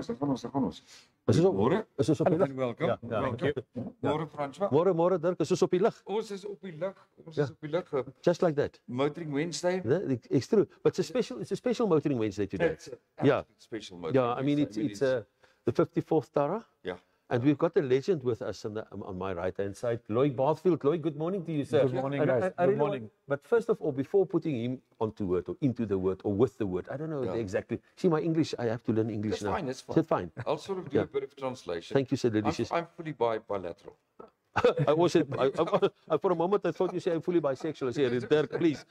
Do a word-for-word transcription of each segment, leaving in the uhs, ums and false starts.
ons, dan gaan ons, dan gaan ons. Is ons op, Môre? is ons op die And lig? welcome. Ja, ja. Welcome. Môre François. Môre, môre Dirk, is ons op die lig? Ons is op die lig. Ons Ja. is op die lig. uh, Just like that. Motoring Wednesday. Yeah, it's true. But it's a special, it's a special motoring Wednesday today. It's a Yeah. absolute special motoring Yeah, I mean, it's, Wednesday. it's uh, the fifty-fourth Tara. Yeah. And we've got a legend with us on, the, on my right-hand side, Lloyd Barthfield. Lloyd, good morning to you, sir. Good morning, And I- guys. I- I Good really want- morning. But first of all, before putting him onto word or into the word or with the word, I don't know Yeah. exactly. See, my English, I have to learn English It's now. fine, it's fine. Is it fine? I'll sort of do Yeah. a bit of translation. Thank you, sir. I'm, Delicious. I'm fully bi bilateral. I was, I, I, I, for a moment, I thought you said I'm fully bisexual. I said, Dirk, please.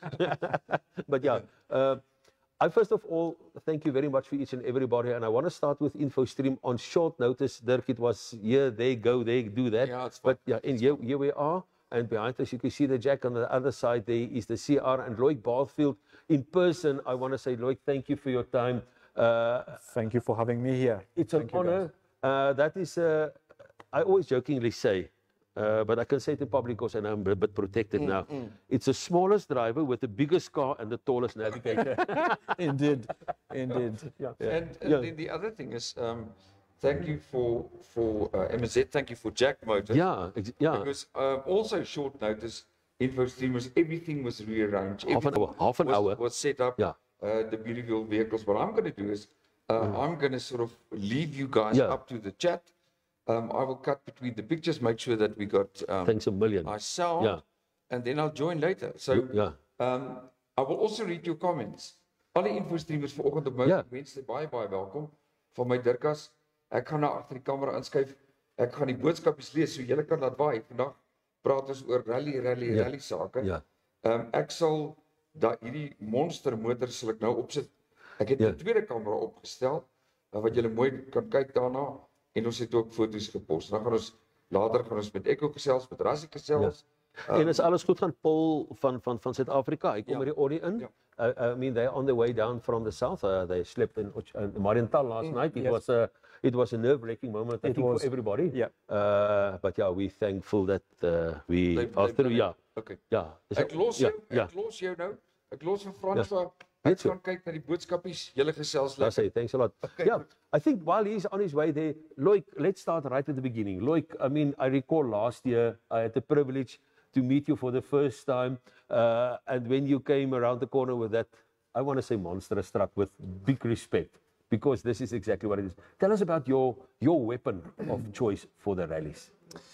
But yeah, uh, I first of all, thank you very much for each and everybody. And I want to start with InfoStream on short notice. Dirk, it was here, they go, they do that. Yeah, it's fine. But yeah, and here, here we are. And behind us, you can see the Jack. On the other side, there is the C R and Lloyd Barthfield in person. I want to say, Lloyd, thank you for your time. Uh, Thank you for having me here. it's an Thank you, honor. Uh, that is, uh, I always jokingly say, uh, but I can say it in public because I know I'm a bit protected Mm, now. It's the smallest driver with the biggest car and the tallest navigator. Indeed, indeed. yeah. And, and Yeah. then the other thing is, um, thank you for for uh, M Z. Thank you for Jack Motors. Yeah, ex- yeah. Because um, also short notice, InfoStream was everything was rearranged. Half an Everything hour, half an was, hour. was set up. Yeah. Uh, the beautiful vehicles. What I'm going to do is, uh, I'm going to sort of leave you guys Yeah. up to the chat. Um, I will cut between the pictures, make sure that we got um, Thanks a million. our sound, Yeah. and then I'll join later. So Yeah. um, I will also read your comments. Alle infostreamers vanoggend op my Ja. Wednesday baie baie welkom van my Dirkas. Ek gaan nou agter die kamera inskuif. Ek gaan die boodskapies lees so julle kan laat waai. Vandag praat ons oor rally rally Ja. rally sake. Ja. Ehm um, ek sal daai hierdie monster motor sal ek nou opsit. Ek het Ja. 'n tweede kamera opgestel uh, wat julle mooi kan kyk daarna en ons het ook foto's gepos. Dan gaan ons later gaan ons met Echo gesels, met Rassie gesels. En as alles goed gaan, Paul van van van Suid-Afrika, hy kom Ja. by die Audi in. Ja. Uh, I mean, they're on their way down from the south. Uh, they slept in Och- uh, Marienthal last night. It yes. was a it was a nerve-wracking moment, I It think, was. for everybody. Yeah. Uh, but yeah, we're thankful that uh, we They've- are they've through. done Yeah, it. Okay. yeah. Is Ek it- los ja, jou, ja. ek los jou nou. Ek los vir François. Net Ek so. gaan kyk na die boodskapies. Julle gesels That's lekker. it. Thanks a lot. Yeah, I think while he's on his way there, Loic, let's start right at the beginning. Loic, I mean, I recall last year I had the privilege to meet you for the first time, uh, and when you came around the corner with that, I want to say monstrous truck with big respect, because this is exactly what it is. Tell us about your your weapon of choice for the rallies.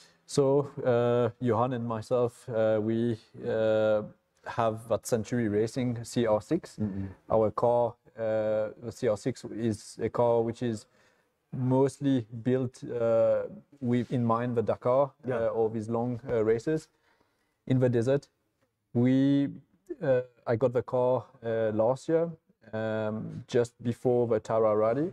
So, uh, Johan and myself, uh, we uh, have that Century Racing C R six. Our car, uh, the C R six, is a car which is mostly built uh, with in mind the Dakar Yeah. uh, or these long uh, races in the desert. We, uh, I got the car uh, last year, um, just before the Tara Rally,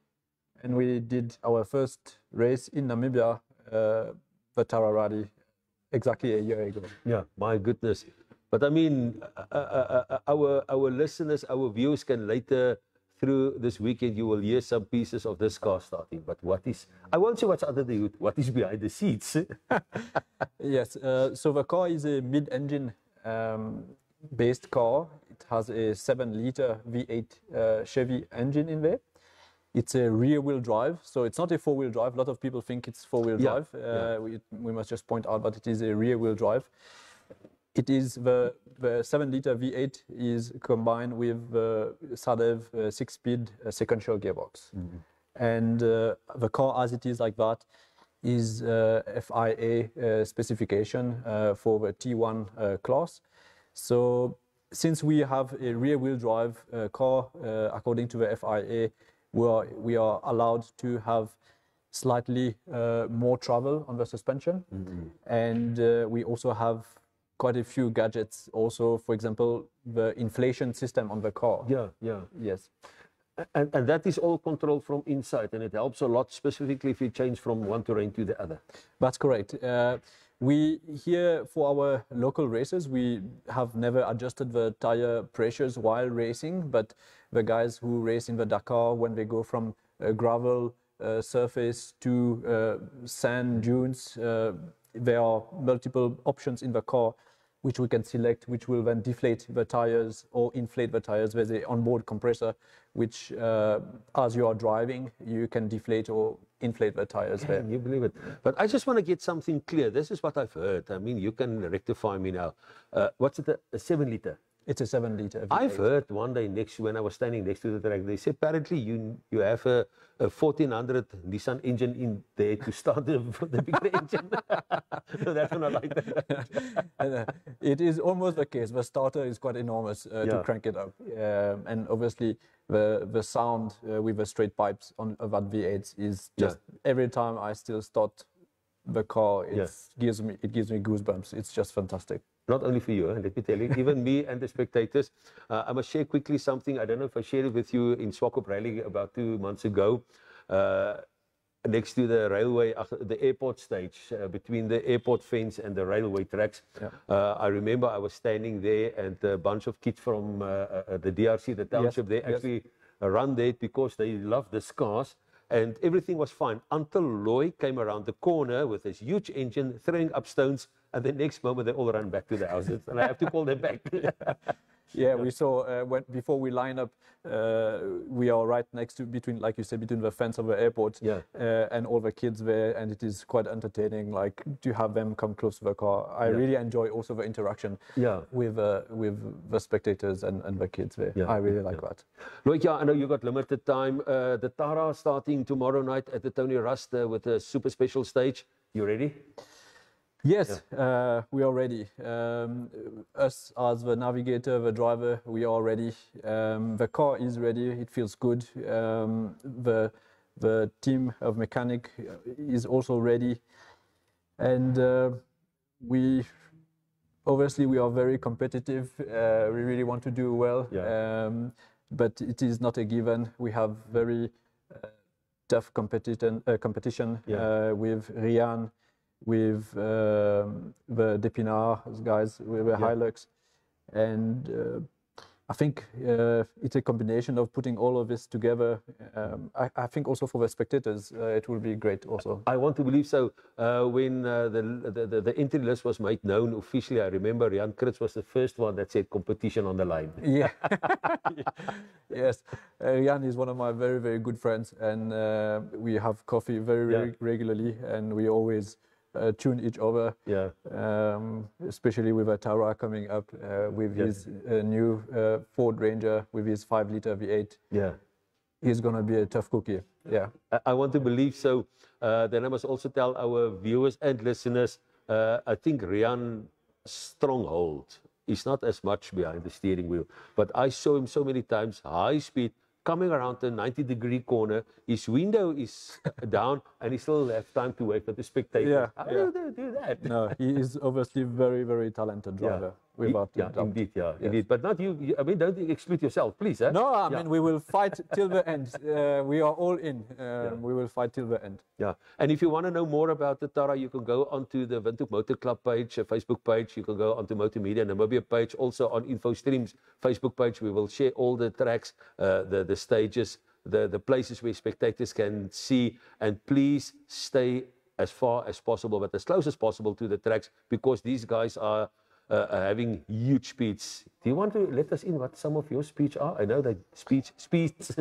and we did our first race in Namibia, uh, the Tara Rally, exactly a year ago. Yeah, my goodness. But I mean, uh, uh, uh, our our listeners, our viewers can later through this weekend, you will hear some pieces of this car starting. But what is, I won't say what's under the hood, what is behind the seats. Yes, uh, so the car is a mid-engine um, based car. It has a seven liter V eight uh, Chevy engine in there. It's a rear-wheel drive, so it's not a four-wheel drive. A lot of people think it's four-wheel Yeah, drive. Uh, yeah. we, we must just point out that it is a rear-wheel drive. It is the the seven liter V eight is combined with the Sadev uh, six-speed uh, sequential gearbox, and uh, the car as it is like that is uh, F I A uh, specification uh, for the T one uh, class. So since we have a rear-wheel drive uh, car, uh, according to the F I A, we are, we are allowed to have slightly uh, more travel on the suspension. And uh, we also have quite a few gadgets also, for example, the inflation system on the car. Yeah, yeah. Yes. And, and that is all controlled from inside, and it helps a lot, specifically if you change from one terrain to the other. That's correct. Uh, we here for our local races, we have never adjusted the tire pressures while racing, but the guys who race in the Dakar, when they go from uh, gravel uh, surface to uh, sand dunes, uh, there are multiple options in the car which we can select, which will then deflate the tires or inflate the tires. There's an onboard compressor, which uh, as you are driving, you can deflate or inflate the tires there. Can you believe it? But I just want to get something clear. This is what I've heard. I mean, you can rectify me now. Uh, what's it, a, a seven liter? It's a seven liter. V eight. I've heard one day next when I was standing next to the track, they said apparently you you have a, a fourteen hundred Nissan engine in there to start the, the bigger engine. No, that's not like that. And, uh, it is almost the case. The starter is quite enormous uh, Yeah. to crank it up, um, and obviously the the sound uh, with the straight pipes on of that V eight is just every time I still start the car, it Yeah. gives me it gives me goosebumps. It's just fantastic. Not only for you, eh, let me tell you, even me and the spectators. Uh, I must share quickly something. I don't know if I shared it with you in Swakop Rally about two months ago. Uh, next to the railway, uh, the airport stage, uh, between the airport fence and the railway tracks. Yeah. Uh, I remember I was standing there and a bunch of kids from uh, uh, the D R C, the township, they yes. actually run there because they love the cars. And everything was fine until Loy came around the corner with his huge engine, throwing up stones, and the next moment they all ran back to the houses, and I have to call them back. Yeah, we saw uh, when before we line up, uh, we are right next to between, like you said, between the fence of the airport, Yeah. uh, and all the kids there, and it is quite entertaining. Like to have them come close to the car. I Yeah. really enjoy also the interaction Yeah. with uh, with the spectators and, and the kids there. Yeah, I really like yeah. that. Look, yeah, I know you got limited time. Uh, the Tara starting tomorrow night at the Tony Rust uh, with a super special stage. You ready? Yes, uh, we are ready. Um, us as the navigator, the driver, we are ready. Um, the car is ready. It feels good. Um, the the team of mechanic is also ready, and uh, we obviously we are very competitive. Uh, we really want to do well, Yeah. um, but it is not a given. We have very uh, tough competition uh, competition Yeah. uh, with Rian, with um, the Depinar guys, with the Yeah. Hilux, and uh, I think uh, it's a combination of putting all of this together. Um, I, I think also for the spectators, uh, it will be great also. I want to believe so. Uh, when uh, the, the, the, the entry list was made known officially, I remember Jan Kritz was the first one that said competition on the line. Yeah. Yes, uh, Rian is one of my very, very good friends, and uh, we have coffee very, very Yeah. regularly, and we always uh, tune each other. Yeah. Um, especially with a Tara coming up uh, with Yeah. his uh, new uh, Ford Ranger with his five liter V eight. Yeah. He's gonna be a tough cookie. Yeah. I, I want to believe so. Uh, then I must also tell our viewers and listeners, uh, I think Rian stronghold is not as much behind the steering wheel, but I saw him so many times, high speed, coming around the ninety degree corner. His window is down and he still have time to wait for the spectators. Yeah, How yeah. do they do that? No, he is obviously very, very talented driver. Without yeah, doubt. indeed, yeah, Yes. indeed. But not you, you, I mean, don't exclude yourself, please. Eh? No, I Yeah. mean we will fight till the end. Uh, we are all in. Um, We will fight till the end. Yeah, and if you want to know more about the Tara, you can go onto the Windhoek Motor Club page, uh, Facebook page. You can go onto Multimedia Namibia page, also on InfoStream's Facebook page. We will share all the tracks, uh, the the stages, the the places where spectators can see. And please stay as far as possible, but as close as possible to the tracks, because these guys are uh, are having huge speeds. Do you want to let us in what some of your speeds are? I know that speeds speeds.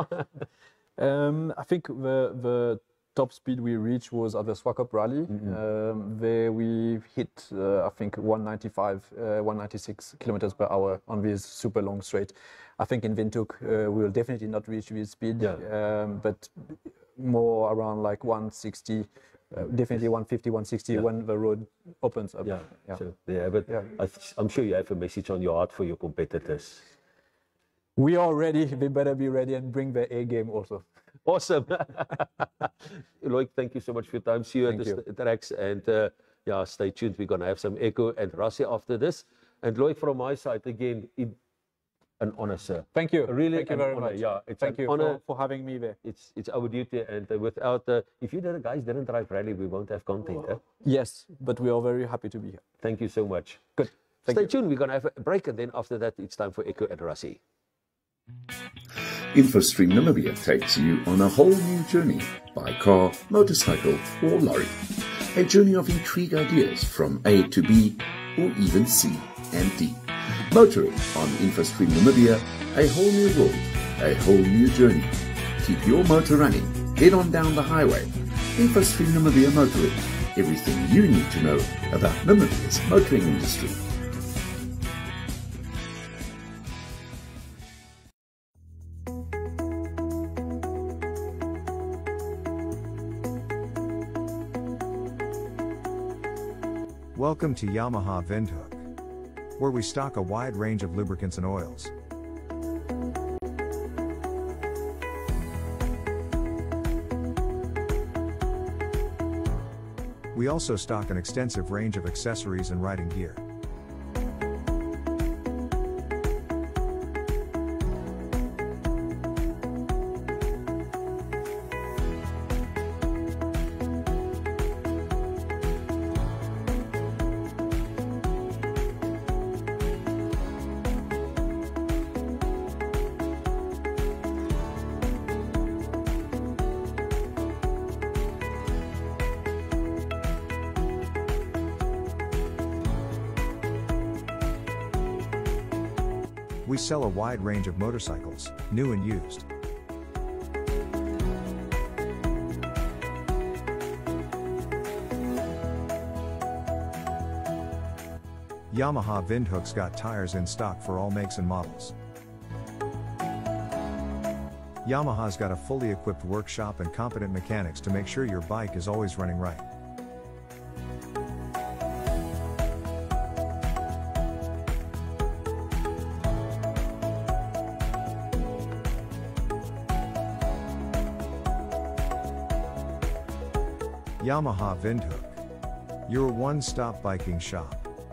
Um, I think the the top speed we reached was at the Swakop Rally. Mm-hmm. Um, there we hit, uh, I think, one ninety-five, uh, one ninety-six kilometers per hour on this super long straight. I think in Windhoek uh, we will definitely not reach this speed, Yeah. um, but more around like one sixty, uh, definitely one fifty, one sixty Yeah. when the road opens up. Yeah, Yeah. so yeah, but Yeah. I th- I'm sure you have a message on your heart for your competitors. We are ready. We better be ready and bring the A game also. Awesome. Loic, thank you so much for your time. See you Thank at the you. st- tracks. And uh, yeah, stay tuned. We're going to have some Echo and Rassi after this. And Loic, from my side, again, it, an honor, sir. Thank you. Really Thank you an very honor. much. Yeah, it's Thank an you honor. for, for having me there. It's, it's our duty. And uh, without, uh, if you didn't- guys didn't drive rally, we won't have content. Eh? Yes, but we are very happy to be here. Thank you so much. Good. Thank Stay you. tuned. We're going to have a break. And then after that, it's time for Echo and Rassi. InfoStream Namibia takes you on a whole new journey by car, motorcycle or lorry. A journey of intrigue ideas from A to B, or even C and D. Motoring on InfoStream Namibia, a whole new world, a whole new journey. Keep your motor running. Head on down the highway. InfoStream Namibia Motoring. Everything you need to know about Namibia's motoring industry. Welcome to Yamaha Windhoek, where we stock a wide range of lubricants and oils. We also stock an extensive range of accessories and riding gear. We sell a wide range of motorcycles, new and used. Yamaha Windhoek's got tires in stock for all makes and models. Yamaha's got a fully equipped workshop and competent mechanics to make sure your bike is always running right. Yamaha Windhoek, your one-stop biking shop.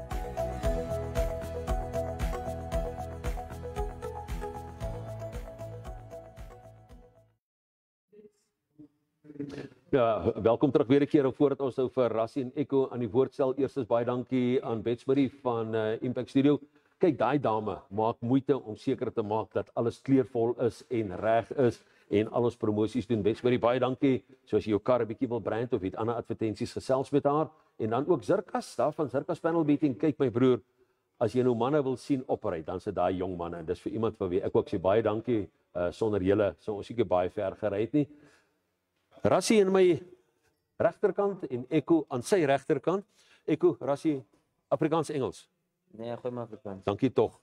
Ja, welkom terug weer 'n keer voordat ons nou vir Rassie en Echo aan die woord stel. Eerstens baie dankie aan Betsbury van uh, Impact Studio. Kyk, daai dame maak moeite om seker te maak dat alles kleurvol is en reg is en al ons promosies doen. Betsbury, baie dankie. So as jy jou kar 'n bietjie wil brand of het ander advertensies, gesels met haar. En dan ook Zirkas, daar van Zirkas Panel Beating. Kyk my broer, as jy nou manne wil sien opry, dan sit daai jong manne en dis vir iemand vir wie ek ook sê baie dankie. Uh, sonder julle sou ons seker baie ver gery het nie. Rassie aan my regterkant en Echo aan sy regterkant. Echo, Rassie, Afrikaans Engels. Nee, gooi maar Afrikaans. Dankie tog.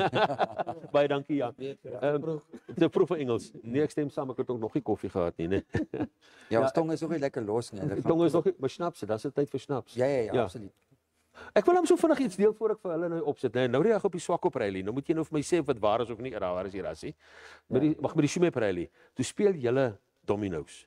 Baie dankie ja. Ehm te proef vir Engels. Nee, ek stem saam, ek het ook nog nie koffie gehad nie, né? Ja, ons tong is ook nie lekker los nie. Die tong is nog nie, maar snaps, dit is tyd vir snaps. Ja, ja, ja, ja. Absoluut. Ek wil hom so vinnig iets deel voor ek vir hulle nou opsit. Nee, nou reg op die swak op rally. Nou moet jy nou vir my sê of dit waar is of nie. Waar is die Rassie? Met die wag met die Shumep rally. Toe speel julle domino's.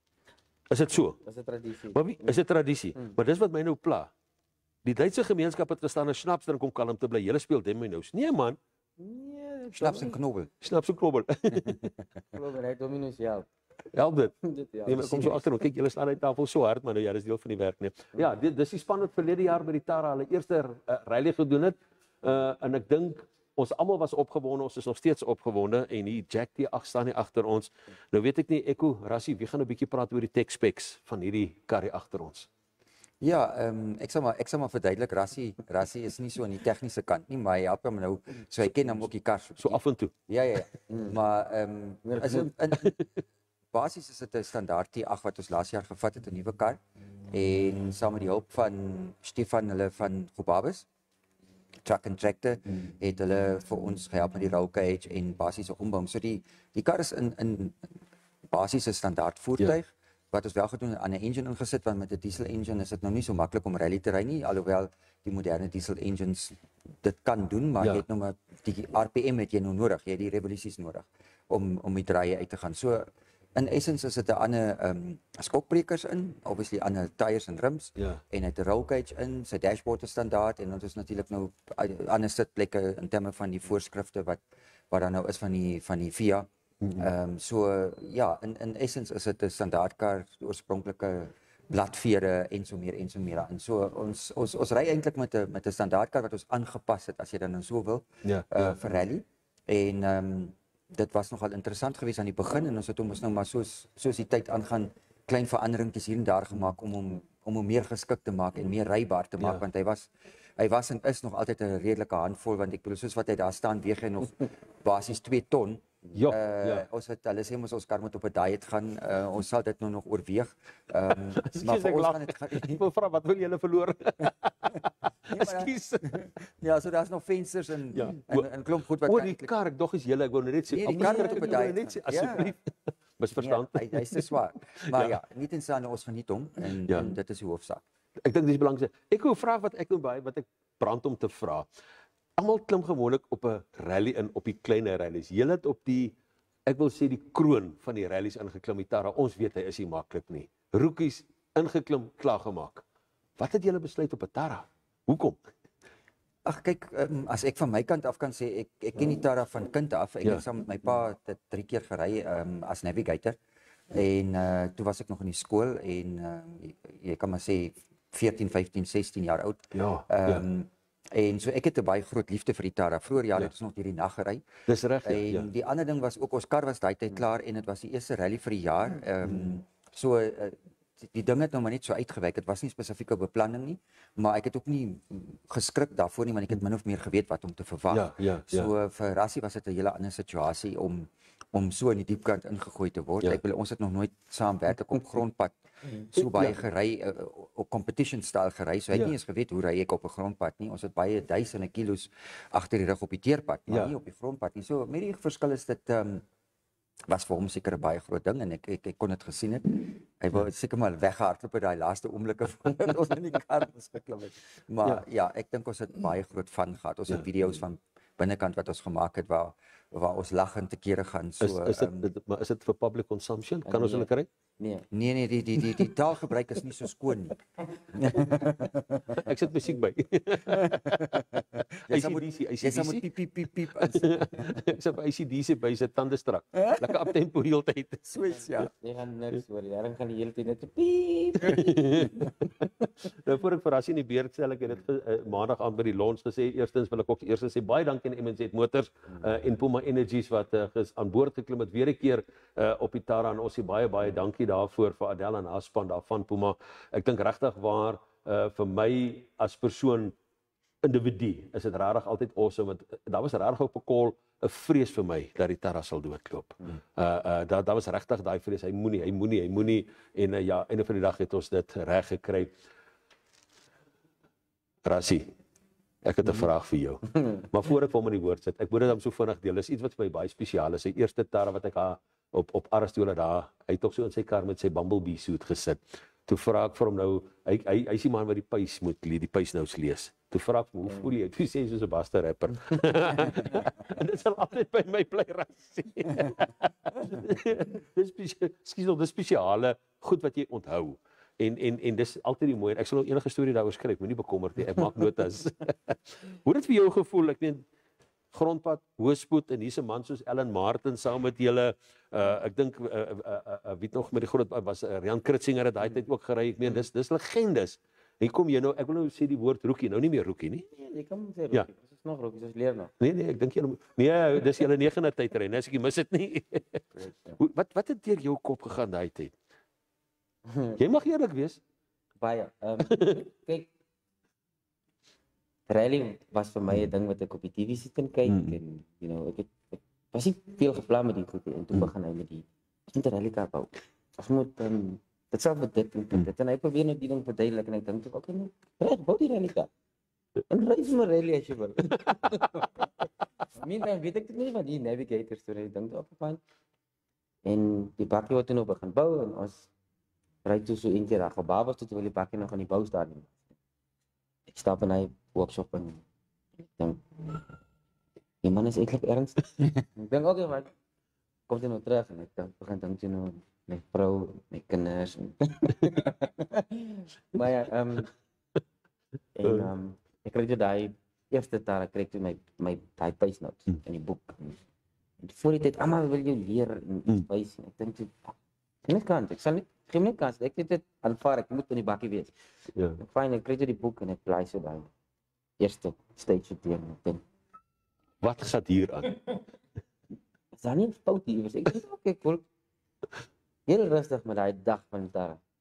Is dit so? Dis 'n tradisie. Maar wie, is dit tradisie? Hmm. Maar dis wat my nou pla. Die Duitse gemeenskap het gestaan en snaps drink om kalm te bly. Julle speel domino's. Nee man. Nee, snaps en knobbel. Snaps en knobbel. Knobbel, hy domino's ja. Help dit. Dit ja. Nee, maar kom so agter en kyk, julle staan uit tafel so hard, maar nou ja, dis deel van die werk nee. Ja, dit dis die span wat verlede jaar by die Tara hulle eerste uh, rally gedoen het. Uh en ek dink ons almal was opgewonde, ons is nog steeds opgewonde en hier Jack die ag staan hier agter ons. Nou weet ek nie Echo, Rassie, wie gaan 'n bietjie praat oor die tech specs van hierdie karry agter ons. Ja, ehm um, ek sal maar ek sal maar verduidelik Rassie, Rassie is nie so aan die tegniese kant nie, maar hy help hom nou, so hy ken hom ook die kar so af en toe. Ja ja, ja. Mm. Maar ehm um, is in, in basies is dit 'n standaard T agt wat ons laas jaar gevat het, 'n nuwe kar en saam met die hulp van Stefan hulle van Gobabis Truck and Tractor mm. het hulle vir ons gehelp met die roll cage en basiese ombou. So die die kar is in in basiese standaard voertuig. Ja. Wat ons wel gedoen aan 'n engine ingesit, want met 'n diesel engine is dit nou nie so maklik om rally te ry nie, alhoewel die moderne diesel engines dit kan doen, maar ja. jy het nou maar die R P M het jy nou nodig, jy het die revolusies nodig om om met draaie uit te gaan. So in essence is dit 'n ander ehm um, skokbrekers in, obviously ander tyres en rims ja. en hy het 'n roll cage in, sy dashboard is standaard en dan is natuurlik nou ander sitplekke in terme van die voorskrifte wat wat dan nou is van die van die V I A. Ehm um, so ja, in in essence is dit 'n standaardkar, oorspronklike bladvere en so meer en so meer. En so ons ons ons ry eintlik met 'n met 'n standaardkar wat ons aangepas het as jy dan nou so wil. Ja, uh, ja. vir rally. En ehm um, dit was nogal interessant geweest aan die begin en ons het hom ons nou maar soos soos die tyd aangaan klein veranderingkies hier en daar gemaak om hom om hom meer geskik te maak en meer rybaar te maak, Ja. want hy was hy was en is nog altyd 'n redelike handvol, want ek bedoel soos wat hy daar staan weeg hy nog basies twee ton. Ja, Uh, ja. Ons het hulle sê mos ons kan moet op 'n diet gaan. Uh, ons sal dit nou nog oorweeg. Ehm um, maar Ekskuus, vir ek ons lag. gaan dit gaan Ek wil vra wat wil julle verloor? maar- Ekskuus. Ja, so daar's nog vensters en Ja. en, en klomp goed wat Oor kan die eintlik- kar, ek dog is julle, ek wou net sê, Nee, die op kar die moet op 'n ek wou diet net sê gaan. Ja. asseblief. Misverstand. Nee, hy hy's te swaar. Maar ja, nie tensande ons geniet hom en, Ja. en dit is die hoofsaak. Ek dink dis belangrik. Ek wou vra wat ek nou baie wat ek brand om te vra. Almal klim gewoonlik op 'n rally in op die kleiner rallies. Julle het op die ek wil sê die kroon van die rallies ingeklim, die Tara. Ons weet hy is nie maklik nie. Rookies ingeklim, klaar gemaak. Wat het julle besluit op 'n Tara? Hoekom? Ag kyk, um, as ek van my kant af kan sê, ek ek ken die Tara van kind af. Ek Ja. het saam met my pa dit drie keer gery um, as navigator. En uh, toe was ek nog in die skool en uh, jy, jy kan maar sê veertien, vyftien, sestien jaar oud. Ja, Ehm ja. um, En so ek het 'n baie groot liefde vir die Tara. Vroeger jare Ja. het ons nog deur die nag gery. Dis reg, ja. En ja. die ander ding was ook ons kar was daai tyd klaar en dit was die eerste rally vir die jaar. Ehm um, so uh, die, die ding het nou maar net so uitgewyk. Dit was nie spesifieke beplanning nie, maar ek het ook nie geskrik daarvoor nie want ek het min of meer geweet wat om te verwag. Ja, ja, ja. So uh, vir Rassie was dit 'n hele ander situasie om om so in die diep kant ingegooi te word. Ja. Ek bedoel ons het nog nooit saam werklik op grondpad so baie gery uh, op competition style gery. So hy het Ja. nie eens geweet hoe ry ek op 'n grondpad nie. Ons het baie duisende kilos agter die rug op die teerpad, maar Ja. nie op die grondpad nie. So met die verskil is dit ehm um, was vir hom seker 'n baie groot ding en ek ek, ek kon dit gesien het. Hy wou seker maar weggehardloop by daai laaste oomblikke voordat ons in die kar was geklim het. Maar ja, ja ek dink ons het baie groot van gehad. Ons het video's van binnekant wat ons gemaak het waar waar ons lagend te kere gaan. So Is is dit ehm, dit- maar is dit vir public consumption? Kan ons hulle kry? Nee. nee nee die die die die taalgebruik is nie so skoon nie. Ek sit musiek by. Jy sal moet A C D C, jy sal moet A C D C. piep piep piep piep ins- Ek sê A C D C by sy tande strak. Lekker op tempo heeltyd. Sweets ja. Jy gaan niks hoor. Jy gaan die hele tyd net piep. Nou voor ek vir Rassie in die beerd stel, ek het dit uh, maandag aan by die launch gesê. Eerstens wil ek ook eers sê baie dankie aan M en Z Motors uh, en Puma Energies wat uh, ges, aan boord geklim het weer 'n keer uh, op die Tara en ons sê baie baie dankie daarvoor vir Adela en haar span daarvan Puma. Ek dink regtig waar uh, vir my as persoon individu is dit regtig altyd awesome want daar was regtig op 'n call 'n vrees vir my dat die Tara sal doodloop. Uh uh daar daar was regtig daai vrees, hy moenie, hy moenie, hy moenie en uh, ja, einde van die dag het ons dit reg gekry. Rassie, ek het 'n vraag vir jou. Maar voor ek vir hom in die woord sit, ek moet dit hom so vinnig deel. Dis iets wat vir my baie spesiaal is. Sy eerste Tara wat ek haar op op Aristotle daar, hy het tog so in sy kar met sy Bumblebee suit gesit. Toe vra ek vir hom nou, hy hy hy's die man wat die puis moet lees, die puis nou lees. Toe vra ek hom, hoe voel jy? Toe sê hy soos 'n Buster rapper. En dit sal altyd by my bly Rassie. Dis spesiaal, skielik nog dis spesiale goed wat jy onthou. En en en dis altyd die mooi. Ek sal nou enige storie daaroor skryf, moenie bekommerd nie. Ek maak notas. Hoe het dit vir jou gevoel? Ek meen grondpad, hoëspoed en hier's 'n man soos Ellen Martin saam met julle. Uh ek dink uh, uh, uh, uh, weet nog met die groot was uh, Rian Kritzinger het daai tyd ook gery. Ek meen dis dis legendes. Hier kom jy nou, ek wil nou sê die woord rookie, nou nie meer rookie nie. Nee, jy kan sê Ja. rookie. Ons is nog rookies, ons leer nog. Nee nee, ek dink jy nee, dis julle negende tydry, nee, as ek nie mis dit nie. Hoe wat wat het deur jou kop gegaan daai tyd? Jy mag eerlik wees. Baie. Ehm kyk. Rally was vir my 'n ding wat ek op die T V sit en kyk Mm. en you know, ek het ek was nie veel geplan met die goed nie. En toe begin hy met die ons moet 'n rally kar bou. Ons moet ehm um, dit sal vir dit en dit en hy probeer net die ding verduidelik en ek dink okay, nee, reg, bou die rally kar. En ry vir my rally as jy wil. Meantime weet ek dit nie van die navigator storie. Ek dink op fyn. En die bakkie wat toe nou begin bou en ons ry toe so eentjie daar gebou was toe wil die bakkie nog aan die boustadium. Ek stap in hy workshop en ek dink die man is eintlik ernstig. Ek dink okay, maar kom jy nou terug en ek dink begin dink jy nou my vrou, my kinders. En maar ja, ehm um, en ehm um, ek kry toe daai eerste taal ek kry toe my my daai pace notes in die boek. En voor die tyd almal wil jou leer en iets wys en ek dink toe net kans, ek sal nie gee my net kans. Ek het dit aanvaar, ek moet in die bakkie wees. Ja. Ek fyn, ek kry toe die boek en ek bly so daai eerste stage teen en ek dink Wat gaan hier aan? is daar nie 'n fout hier? Ek dink okay, cool. Heel rustig met daai dag van daar.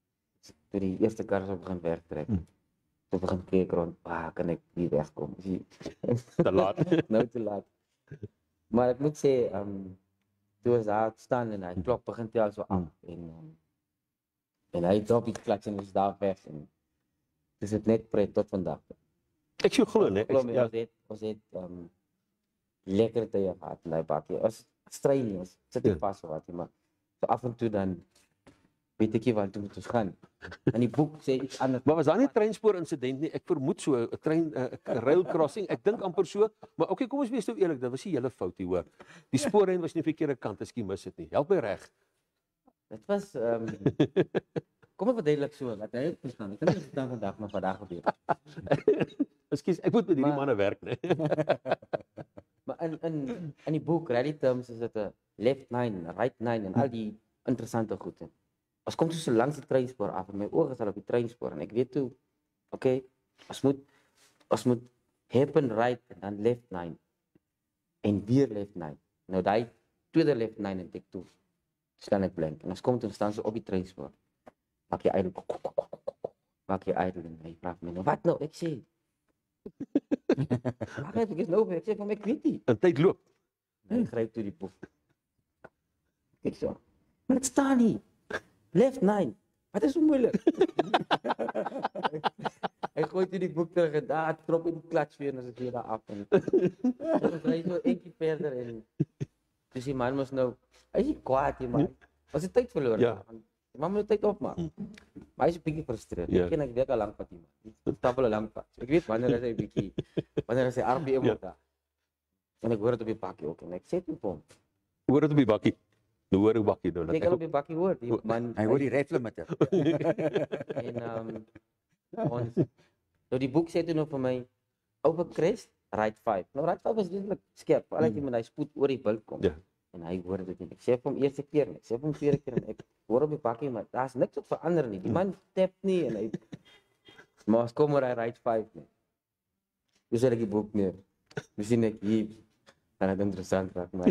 toe die eerste kar so begin wegtrek. Hmm. Toe begin kyk rond, waar kan ek hier wegkom? Zie, Te laat. nou te laat. Maar ek moet sê, um, toe was daar staan en hy klok begin tel so af. En, um, en hy drop die klats en is daar weg. En dis het net pret tot vandag. Ek sou glo, né? Glo my, Ja. ons het, ons het um, lekker tye gehad in die bakkie. Ons strei nie, ons sit nie Ja. vas of wat nie, maar so af en toe dan weet ek nie waar toe moet ons gaan. En die boek sê iets anders. Maar was daar nie 'n treinspoor insident nie? Ek vermoed so 'n trein 'n rail crossing. Ek dink amper so, maar okay, kom ons wees nou eerlik, dit was nie julle fout hier hoor. Die spoorlyn was nie op die verkeerde kant, as ek mis dit nie. Help my reg. Dit was um, kom ek verduidelik so, wat hy het verstaan. Ek kan nie verstaan vandag maar vandag gebeur. Ekskuus, ek moet met hierdie Maar- manne werk, né? Maar in in in die boek Rally Terms is dit 'n left nine, right nine en al die interessante goed. En ons kom so langs die treinspoor af en my oë is al op die treinspoor en ek weet toe, okay, ons moet ons moet happen right en dan left nine en weer left nine. Nou daai tweede left nine en ek toe staan ek blank en ons kom toe staan so op die treinspoor. Maak jy idle. Maak jy idle en hy vra my nou, wat nou? Ek sê Ag ek is nou, ek sê van my ek weet nie. In tyd loop. Hy gryp toe die boek. Ek so. Maar dit staan nie. Left nine. Wat is so moeilik? Hy gooi toe die boek terug en daar trop in die klats weer en as dit weer daar af en. Ons ry so eentjie verder en dis die man mos nou, hy is nie kwaad nie, maar was dit tyd verloor. Ja. Die man moet tyd opmaak. Maar hy is 'n bietjie gefrustreerd. Ja. Ek ken ek werk al lank pad hier. Dit stap al lank pad. Ek weet wanneer is hy bietjie wanneer is hy R P M Ja. op daar. En ek hoor dit op die bakkie ook en ek sê toe vir hom. Hoor dit op die bakkie. Nou hoor ek bakkie nou. Ek kan op die bakkie hoor, die man. Hy hoor die redlimiter. En um ons nou die boek sê toe nou vir my over crest right five. Nou right five is redelik skerp. Al het jy met hy spoed oor die bult kom. Ja. En hy hoor dit nie. Ek sê vir hom eerste keer nie. Ek sê vir hom tweede keer en ek hoor op die bakkie maar daar's niks wat verander nie. Die man tap nie en hy maar as kom oor hy right five nie. Dis net die boek meer. Miskien ek hier en dit interessant raak maar.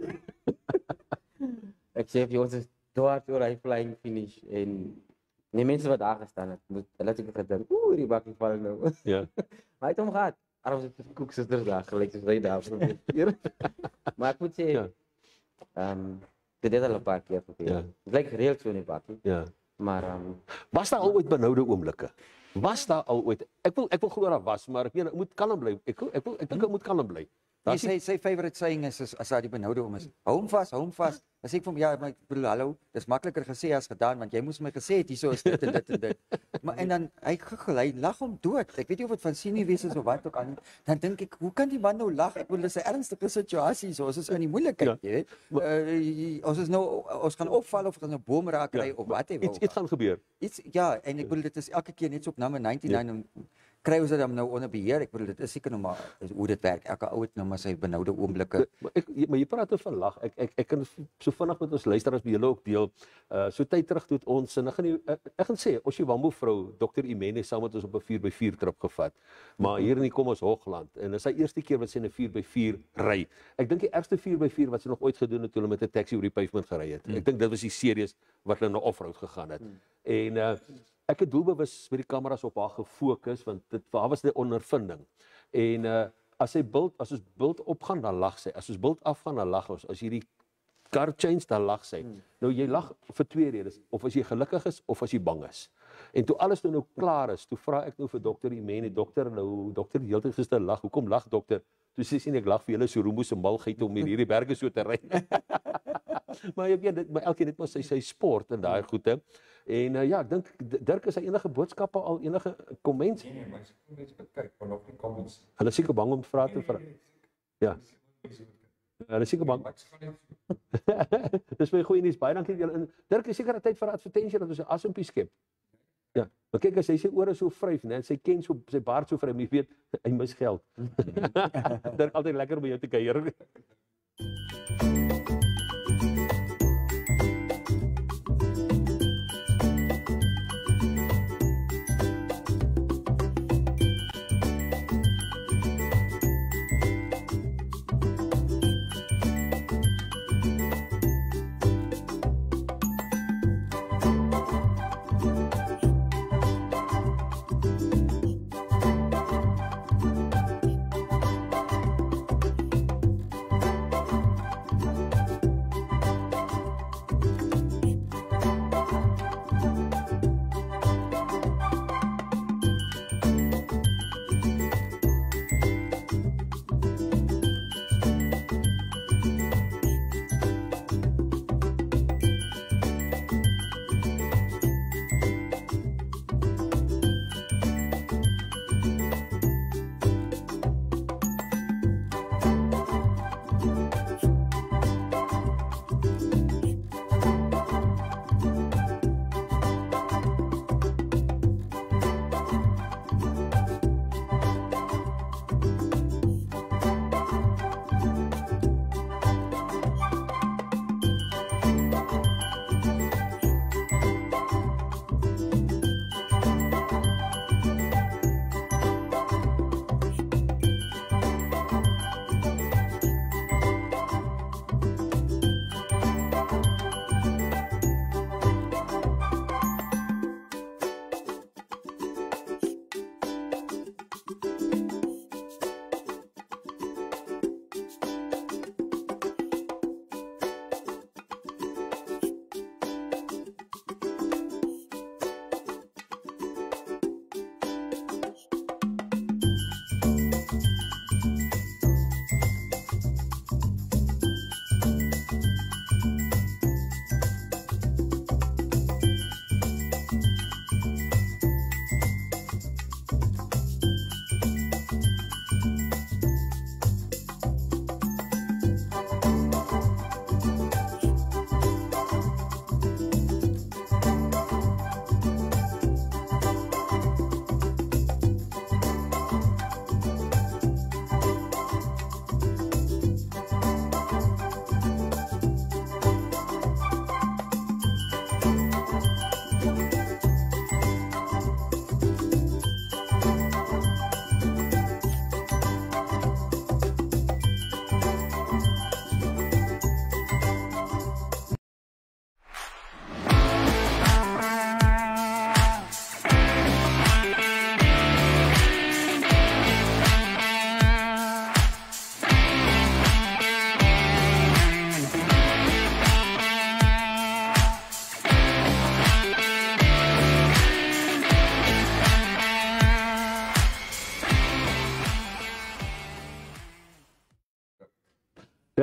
Ek sê vir ons is daar oor hy flying finish en die mense wat daar gestaan het, moet hulle het seker gedink, ooh, die bakkie val nou. Ja. Maar hy het hom gehad. Arms het koeksusters daar gelyk soos hy daar probeer. Maar ek moet sê, Ja. ehm um, dit het al 'n paar keer gebeur. Ja. Dit lyk gereeld so in die bakkie, Ja. maar ehm um, Was daar al ooit benoude oomblikke? Was daar al ooit? Ek wil ek wil glo daar was, maar ek meen ek moet kalm bly. Ek wil- ek wil ek dink ek moet kalm bly. Hy Daar's sê sy favourite saying is as, as hy die benoude om is. Hou hom vas, hou hom vas. Dan sê ek vir hom ja, maar ek bedoel hallo, dis makliker gesê as gedaan want jy moes my gesê het hierso is dit en dit en dit. Maar en dan hy giggel, hy lag hom dood. Ek weet nie of dit van senuwees is of wat ook al nie. Dan dink ek, hoe kan die man nou lag? Ek bedoel dis 'n ernstige situasie so. Ons is in die moeilikheid, Ja. jy weet. Uh, ons is nou ons gaan opval of ons gaan 'n boom raak ry of wat hy wil. iets iets gaan gebeur. Iets ja, en ek bedoel dit is elke keer net so op nommer ninety-nine en kry ons dit dan nou onder beheer. Ek bedoel dit is seker nou maar is hoe dit werk. Elke ou het nou maar sy benoude oomblikke. Maar ek jy- maar jy praat oor lag. Ek ek ek kan so vinnig met ons luisteraars by julle ook deel. Uh so tyd terug toe het ons en ek gaan nie, ek, ek gaan sê Oshiwambo vrou dokter Imene saam met ons op 'n vier by vier trip gevat. Maar hier in die Kom ons Hoogland en dis sy eerste keer wat sy 'n vier by vier ry. Ek dink die ergste vier by vier wat sy nog ooit gedoen het toe hulle met 'n taxi oor die pavement gery het. Ek dink dit was die series wat hulle na off-road gegaan het. En uh ek het doelbewus met die kameras op haar gefokus want dit vir haar was 'n ondervinding. En uh as sy bult as ons bult opgaan dan lag sy. As ons bult afgaan dan lag ons. As jy die car change dan lag sy. Hmm. Nou jy lag vir twee redes, of as jy gelukkig is of as jy bang is. En toe alles nou nou klaar is, toe vra ek nou vir dokter Imene, dokter nou dokter die hele tyd gister lag. Hoekom lag dokter? Toe sê sy ek lag vir julle so roemo se malgeit om hierdie berge so te ry. Maar ek weet dit maar elkeen het maar sy sy sport en daai goede. En uh, ja, ek dink Dirk is hy enige boodskappe al enige comments? Nee nee, maar ek kom net kyk, maar nog nie comments. Hulle is seker bang om te vra te vra. Ja. Hulle is seker bang. Maar ek gaan net Dis baie goeie nuus. Baie dankie vir julle. En Dirk is seker 'n tyd vir 'n advertensie dat ons 'n asompie skep. Ja. Maar kyk as hy sy ore so vryf, né? Sy ken so sy baard so vryf, jy weet, hy mis geld. Dirk altyd lekker om by jou te kuier.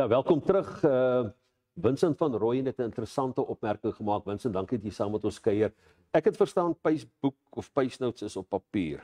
Ja, welkom terug. Uh, Vincent van Rooyen het 'n interessante opmerking gemaak. Vincent, dankie dat jy saam met ons kuier. Ek het verstaan pacebook of pace notes is op papier.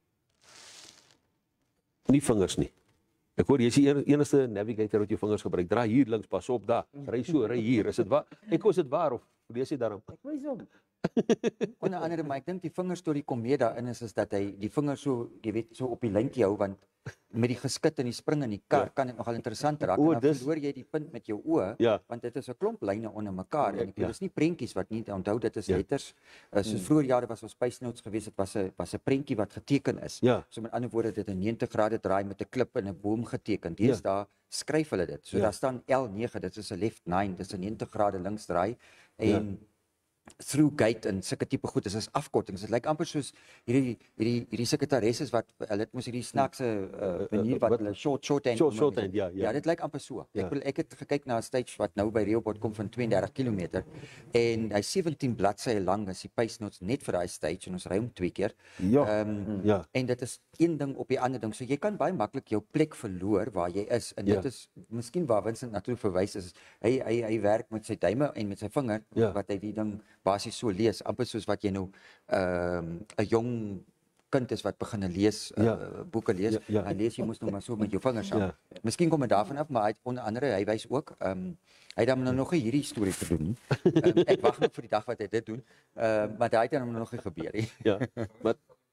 Nie vingers nie. Ek hoor jy is die enigste navigator wat jou vingers gebruik. Draai hier links, pas op daar. Ry so, ry hier. Is dit waar? Ek is dit waar of lees jy daarom? Ek wys hom. Onder andere, maar ek dink die vingerstorie kom meer daarin is, is dat hy die vinger so, jy weet, so op die lyntjie hou, want met die geskit en die spring in die kar ja. kan dit nogal interessant raak. O, en dan dis... verloor jy die punt met jou oë, ja. want dit is 'n klomp lyne onder mekaar ja, en ek, ja. dit is nie prentjies wat nie onthou, dit is ja. letters. Uh, soos vroeër jare was ons pace notes geweest, dit was 'n was 'n prentjie wat geteken is. Ja. So met ander woorde, dit 'n negentig grade draai met 'n klip en 'n boom geteken. Dis ja. daar skryf hulle dit. So ja. daar staan L negen, dit is 'n left nine, dit is 'n negentig grade links draai en ja. through gate en sulke tipe goed, dit is afkortings. Dit lyk amper soos hierdie hierdie hierdie sekretaresses wat hulle het mos hierdie snaakse uh, manier wat hulle short short end short, short end ja, ja. ja, dit lyk amper so. Ja. Ek bedoel ek het gekyk na 'n stage wat nou by Rehoboth kom van twee en dertig kilometer en hy sewentien bladsye lank is die pace notes net vir daai stage en ons ry hom twee keer. Ja. Um, ja. En dit is een ding op die ander ding. So jy kan baie maklik jou plek verloor waar jy is en ja. dit is miskien waar Vincent na toe verwys is. Hy hy hy werk met sy duime en met sy vinger ja. wat hy die ding basies so lees, amper soos wat jy nou 'n um, 'n jong kind is wat begin lees, uh, ja. boeke lees, ja, ja. hy lees jy moet nou maar so met jou vingers aan. Ja. Miskien kom dit daarvan af, maar hy het onder andere hy wys ook, ehm um, hy het dan nou nog nie hierdie storie gedoen nie. Um, ek wag nog vir die dag wat hy dit doen. Ehm uh, maar daai het dan nog nie gebeur nie. Ja. Maar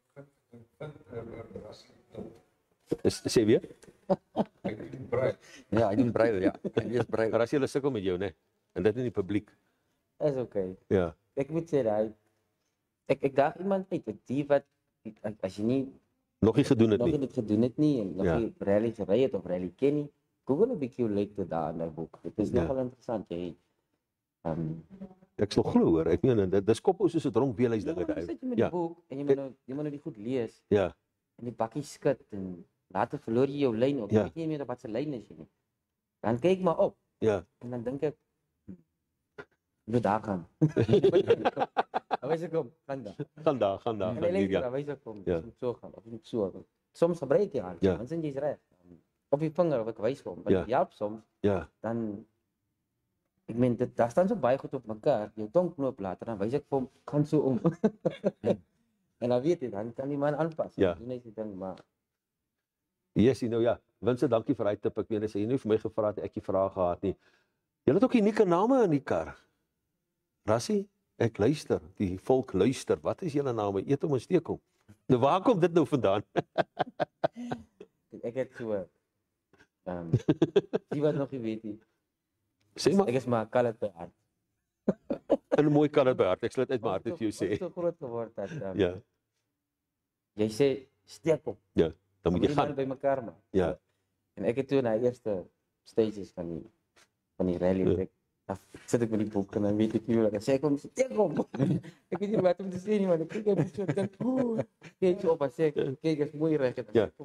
is sê weer? Hy doen braai. Ja, hy doen braai, ja. Hy lees braai. Maar as jy hulle sukkel met jou, né? En dit in die publiek. Is okay. Ja. Ek moet sê daai ek ek daag iemand uit, ek die wat as jy nie nog nie gedoen het nog nie. Nog nie dit gedoen het nie en nog ja. nie rally gery het of rally ken nie. Google 'n bietjie hoe lyk dit daar in daai boek. Dit is ja. nogal interessant jy. Ehm um, ek sal glo hoor. Ek meen dit dis koppel soos 'n dronk weelhuis dinge daai. Jy met die ja. boek en jy moet nou jy moet nou die goed lees. Ja. En die bakkie skud en later verloor jy jou lyn of ja. weet nie meer wat se lyn is jy nie. Dan kyk maar op. Ja. En dan dink ek jy daar gaan. Dan wys ek kom, gaan daar. Gaan daar, gaan daar. En hy dan wys ek kom, ja. moet so gaan of moet so. Soms gebruik jy hand, ja. dan sien jy's reg. Op die vinger of ek wys hom, want ja. ja, soms. Ja. Dan ek meen dit daar staan so baie goed op mekaar. Jou tong knoop later dan wys ek vir hom gaan so om. En dan weet jy dan kan die man aanpas. Ja. Doen hy se ding maar. Yes, nou ja. Vincent, dankie vir daai tip. Ek weet as jy nie vir my gevra het ek die vraag gehad nie. Jy het ook unieke name in die kar. Rassie, ek luister. Die volk luister. Wat is julle name? Eet hom en steek hom. Nou waar kom dit nou vandaan? Ek het so ehm um, jy wat nog nie weet nie. Sê maar. Ek is maar Khaled by hart. 'n Mooi Khaled by hart. Ek sal dit uit my hart vir jou sê. Ek het so groot geword dat um, ja. Jy sê steek hom. Ja, dan moet jy gaan by mekaar maar. Ja. En ek het toe na eerste stages van die van die rally ja. ek dan sit ek met die boek en dan weet ek nie hoe dan sê ek hom steek hom. Ek weet nie wat om te sê nie, maar ek kyk net so dink, ooh, kyk so op as ek kyk is mooi reg het. Ja.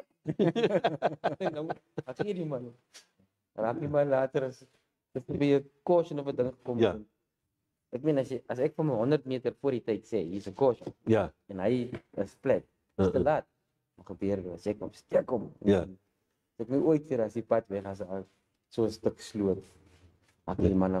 Nou, as jy die man. Raak die man later as dit weer caution op 'n ding gekom. Ja. Ek meen as jy as ek van honderd meter voor die tyd sê, hier's 'n caution. Ja. En hy is plat. Dis te laat. Wat gebeur dan? Sê ek hom steek hom. Ja. Ek moet ooit weer as die pad weg as hy so 'n stuk sloot. Maak die man nou.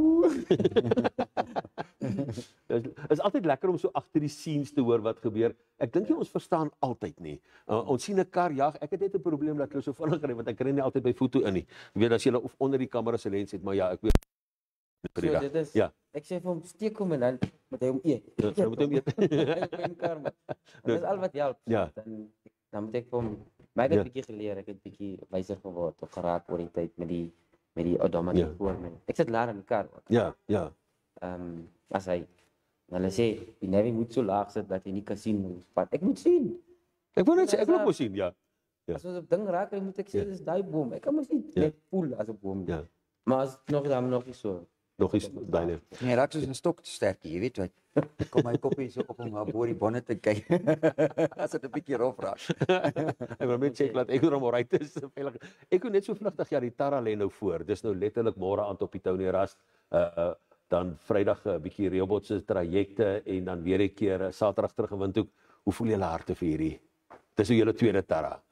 Dit is altyd lekker om so agter die scenes te hoor wat gebeur. Ek dink jy ons verstaan altyd nie. Uh, ons sien 'n kar jag. Ek het net 'n probleem dat hulle so vinnig ry want ek kry nie altyd by foto in nie. Jy weet as jy of onder die kamera se lens het, maar ja, ek weet. So, dit is, ja. Ek sê vir hom steek hom en dan moet hy hom eet. Ja, dan moet hy hom eet. Dit is al wat help. Ja. Dan dan moet ek vir hom my het 'n ja. bietjie geleer, ek het bietjie wyser geword of geraak oor die tyd met die met die odometer ja. voor my. Ek sit laat in die kar ook. Ja, ja. Ehm um, as hy hulle sê die navi moet so laag sit dat jy nie kan sien wat ek moet sien. Ek wou net sê ek wil mos sien, ja. Ja. As ons op ding raak, moet ek sê ja. dis daai boom. Ek kan mos nie ja. net voel as 'n boom. Ja. Maar as nog dan nog nie so. Nog is daai net. Nee, raak soos 'n stok te sterk, jy weet wat. Kom my koppie so op hom na bo die bonnet te kyk. As dit 'n bietjie rof raak. Ek wil net check dat ek hom alright is veilig. Ek kon net so vlugtig ja die Tara lê nou voor. Dis nou letterlik môre aand op die Tony Rast. Uh uh dan Vrydag 'n bietjie Rehoboth se trajecte en dan weer 'n keer Saterdag terug in Windhoek. Hoe voel julle harte vir hierdie? Dis nou julle tweede Tara.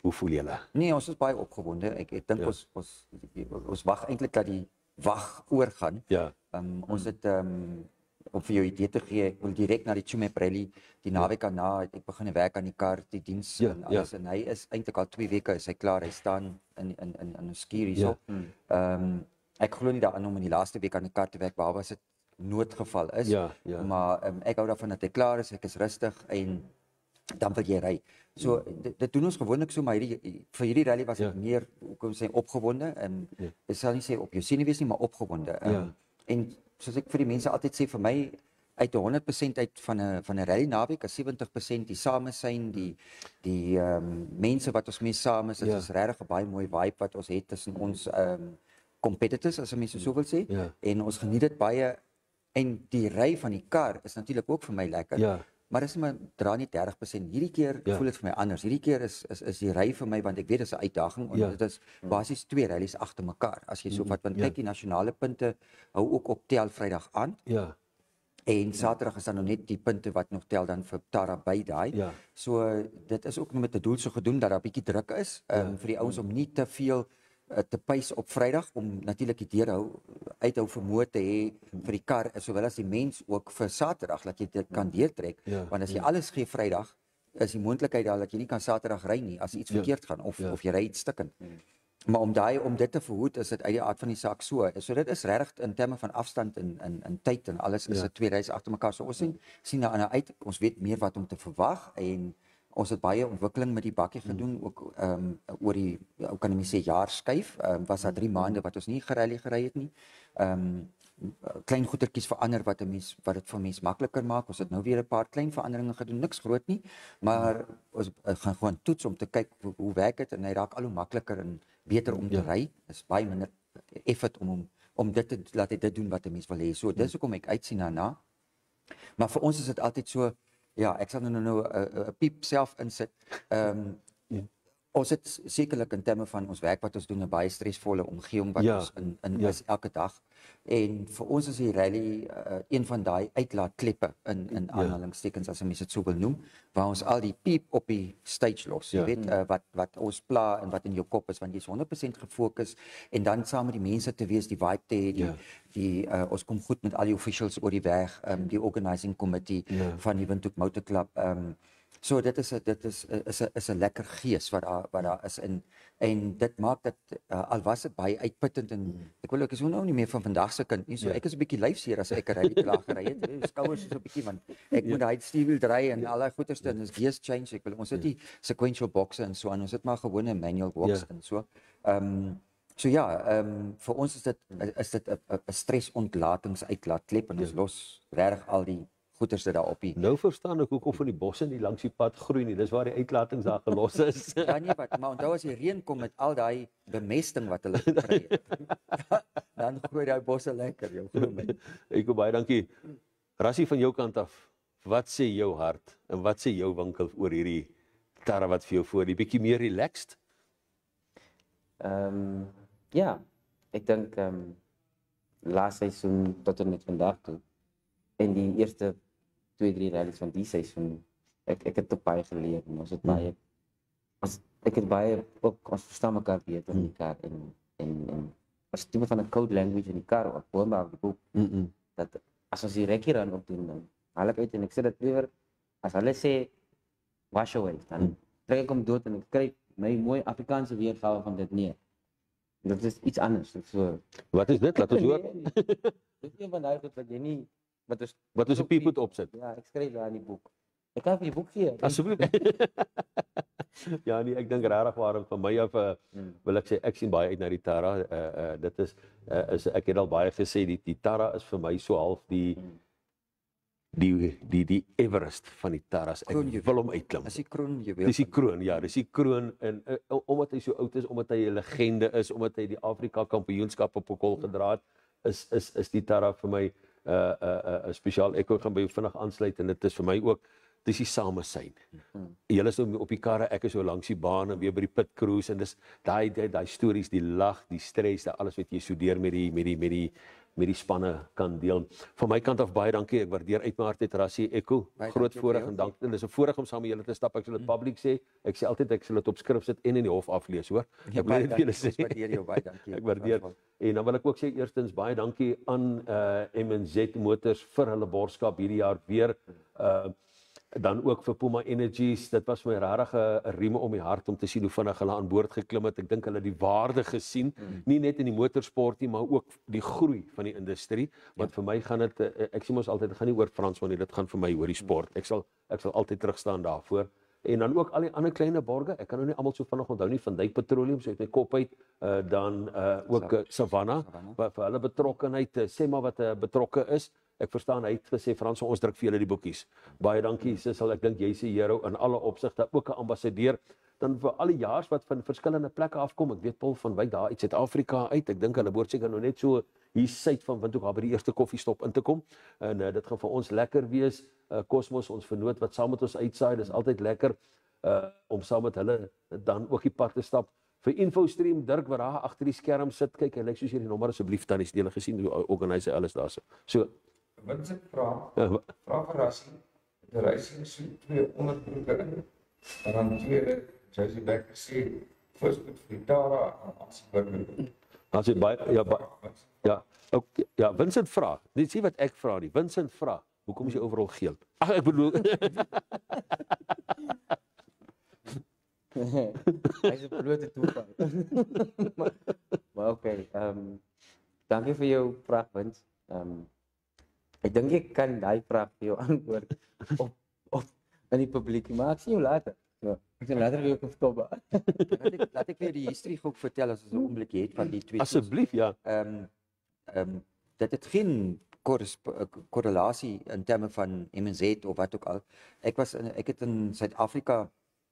Hoe voel julle? Nee, ons is baie opgewonde. Ek ek dink Ja. ons ons ons wag eintlik dat die wag oorgaan. Ja. Um, ons het um, om vir jou 'n idee te gee, ek wil direk na die Chumep Rally die naweek daarna het ek begin werk aan die kar, die diens Ja, en alles en hy is eintlik al twee weke is hy klaar. Hy staan in in in in 'n skuur hierso. Ehm um, ek glo nie daaraan om in die laaste week aan die kar te werk behalwe as dit noodgeval is. Ja, ja. Maar um, ek hou daarvan dat hy klaar is, ek is rustig en dan wil jy ry. So dit, dit doen ons gewoonlik so, maar hierdie vir hierdie rally was ek Ja. meer hoe kom sê opgewonde en Ja. ek sal nie sê op jou senuwees nie, maar opgewonde. Um, Ja. En soos ek vir die mense altyd sê, vir my uit honderd persent uit van 'n van 'n rally naweek is sewentig persent die samesyn, die die ehm um, mense wat ons mee saam is. Dit Ja. is regtig 'n baie mooi vibe wat ons het tussen ons ehm um, competitors as mense so wil sê. Ja. En ons geniet dit baie en die ry van die kar is natuurlik ook vir my lekker. Ja. Maar dis maar dra nie dertig persent. Hierdie keer Ja. voel dit vir my anders. Hierdie keer is is is die ry vir my want ek weet dit is 'n uitdaging en Ja. dit is basies twee rallies agter mekaar as jy so vat want Ja. kyk die nasionale punte hou ook op tel Vrydag aand. Ja. En Saterdag is dan nog net die punte wat nog tel dan vir Tara by daai. Ja. So dit is ook met 'n doel so gedoen dat daar 'n bietjie druk is um, Ja. vir die ouens om nie te veel uh, te pys op Vrydag om natuurlik die deurhou uithou vermoë te hê vir die kar sowel as die mens ook vir Saterdag dat jy dit kan deurtrek. Ja. Want as jy alles gee Vrydag is die moontlikheid daar dat jy nie kan Saterdag ry nie as iets Ja. verkeerd gaan of Ja. of jy ry iets stikkend. Maar om daai om dit te verhoed is dit uit die aard van die saak so. So dit is regtig in terme van afstand en in in tyd en alles is Ja. dit twee reise agter mekaar. So ons sien sien daarna uit. Ons weet meer wat om te verwag en ons het baie ontwikkeling met die bakkie gedoen ook ehm um, oor die ou kan jy sê jaar skuif. Ehm um, was daar drie maande wat ons nie gerally gery het nie. Ehm um, klein goedertjies verander wat 'n mens wat dit vir mens makliker maak. Ons het nou weer 'n paar klein veranderinge gedoen, niks groot nie, maar ons uh, gaan gewoon toets om te kyk hoe, hoe werk dit en hy raak al hoe makliker en beter om te Ja. ry. Dis baie minder effort om om om dit te laat hy dit doen wat 'n mens wil hê. So dis hoekom ek uitsien daarna. Maar vir ons is dit altyd so ja, ek sal nou nou 'n piep self insit. Ehm um, Ja. Ons het sekerlik in terme van ons werk wat ons doen 'n baie stresvolle omgewing wat Ja. ons in in Ja. is elke dag. En vir ons is die rally uh, een van daai uitlaatkleppe in in aanhalingstekens as 'n mens dit sou wil noem, waar ons al die piep op die stage los. Jy Ja. weet uh, wat wat ons pla en wat in jou kop is want jy's honderd persent gefokus en dan saam met die mense te wees, die vibe te hê, die Ja. die uh, ons kom goed met al die officials oor die weg, um, die organizing committee Ja. van die Windhoek Motor Club. Um, so dit is 'n dit is 'n is 'n is 'n lekker gees wat daar wat daar is in en dit maak dat uh, al was dit baie uitputtend en ek wil ook is nou nie meer van vandag se kind nie. So Ja. ek is 'n bietjie lyfseer as ek 'n rally klaar gery het. Die skouers is 'n bietjie want ek moet daai stuurwiel dry en al daai goeie en is gears change. Ek wil ons het die sequential boxe en so aan. Ons het maar gewone manual box Ja. en so. Ehm um, so ja, ehm um, vir ons is dit is dit 'n 'n stresontlatingsuitlaatklep en ons los regtig al die goeters dit daar op die Nou verstaan ek hoekom van die bosse nie langs die pad groei nie. Dis waar die uitlatings daar gelos is. ja nee wat maar onthou as die reën kom met al daai bemesting wat hulle gekry het. Dan groei daai bosse lekker, jou glo my. Ek baie dankie. Rassie van jou kant af. Wat sê jou hart en wat sê jou winkel oor hierdie Tara wat vir jou voor die bietjie meer relaxed? Ehm um, ja, ek dink ehm um, laas seisoen tot en met vandag toe en die eerste twee drie rallies van die seisoen ek ek het ook baie geleer en ons het baie ons ek het baie ook ons verstaan mekaar beter in die kar en en en as tipe van 'n code language in die kar of boonop die boek Mm -mm. dat as ons die rekkie dan op doen dan haal ek uit en ek sê dit weer as hulle sê wash away dan Mm. trek ek hom dood en ek kry my mooi Afrikaanse weergawe van dit neer. Dit is iets anders. Dit so Wat is dit? Laat ons hoor. Nee, nee. Dit is een van daai goed wat jy nie wat is Wat ons 'n piep moet opsit. Ja, ek skryf daar in die boek. Ek kan vir die boek gee. Asseblief. Ja, nee, ek dink regtig waarom van my af uh, wil ek sê ek sien baie uit na die Tara. Uh, uh, dit is uh, is ek het al baie gesê die die Tara is vir my so half die die die die Everest van die Taras. Ek Kroonjuweel. wil hom uitklim. Is die kroon juweel. Dis die kroon, ja, dis die kroon en uh, omdat hy so oud is, omdat hy 'n legende is, omdat hy die Afrika kampioenskap op 'n kol gedra het, is is is die Tara vir my 'n uh, 'n uh, uh, spesiaal. Ek wil gaan by jou vinnig aansluit en dit is vir my ook dis die samesyn. Julle is nou op die karre, ek is so langs die baan en weer by die pit cruise en dis daai daai daai stories, die lag, die stres, daai alles wat jy so deur met die met die met die met die spanne kan deel. Van my kant af baie dankie. Ek waardeer uit my hart uit Rassie Echo. Baie Groot dankie voorreg vir en jou. dank. Dit is 'n voorreg om saam met julle te stap. Ek sal dit publiek sê. Ek sê altyd ek sal dit op skrif sit en in die hof aflees, hoor. Ja, Ek wil baie net vir julle dankie. sê. Ons waardeer jou baie dankie. Ek waardeer. En dan wil ek ook sê eerstens baie dankie aan uh, M en Z Motors vir hulle borgskap hierdie jaar weer. Uh, dan ook vir Puma Energies. Dit was my regtig 'n rieme om die hart om te sien hoe vinnig hulle aan boord geklim het. Ek dink hulle het die waarde gesien, mm. nie net in die motorsport nie, maar ook die groei van die industrie. Want ja. vir my gaan dit, ek sê mos altyd, dit gaan nie oor Fransman nie, dit gaan vir my oor die sport. Ek sal ek sal altyd terugstaan daarvoor. En dan ook al die ander kleine borge. Ek kan nou nie almal so vinnig onthou nie. Van Dijk Petroleum, so uit my kop uit, uh, dan uh, ook uh, Savannah, wat vir hulle betrokkenheid, uh, sê maar wat uh, betrokke is. Ek verstaan, hy het gesê, Frans, ons druk vir julle die boekies. Baie dankie, Sissel, ek dink jy se hero in alle opsigte, ook 'n ambassadeur. Dan vir alle jaars wat van verskillende plekke afkom, ek weet Paul van Wyk daar uit Suid-Afrika uit, ek dink hulle behoort seker nou net so hier suid van Windhoek daar by die eerste koffiestop in te kom. En uh, dit gaan vir ons lekker wees. Uh, Cosmos, ons vernoot wat saam met ons uitsaai, dis altyd lekker uh, om saam met hulle dan ook die pad te stap. Vir InfoStream, Dirk wat daar agter die skerm sit, kyk, hy lyk soos hierdie nommer asseblief tannies, die hulle gesien, hoe organise alles daar so. So Vincent vra, Ja, vra vir Rassie, die racing suit twee onderbroeke in, en dan tweede, Josie Becker sê, first goed vir die Tara, en Ansie Burger. as dit baie ja, baie ja, okay, ja, Vincent vra. Dit sê wat ek vra nie. Vincent vra, hoekom is jy overal geel? Ag, ek bedoel Hy's 'n blote toeval. maar, maar okay, ehm um, dankie vir jou vraag, Wins. Ehm um, ek dink ek kan daai vraag vir jou antwoord op op in die publiek, maar ek sien jou later. Ja, ek sien later weer op stop. Laat ek laat ek weer die history gou vertel as ons 'n oomblik het van die twee. asseblief ja. Ehm um, ehm um, dit het geen korrelasie in terme van M en Z of wat ook al. Ek was in, ek het in Suid-Afrika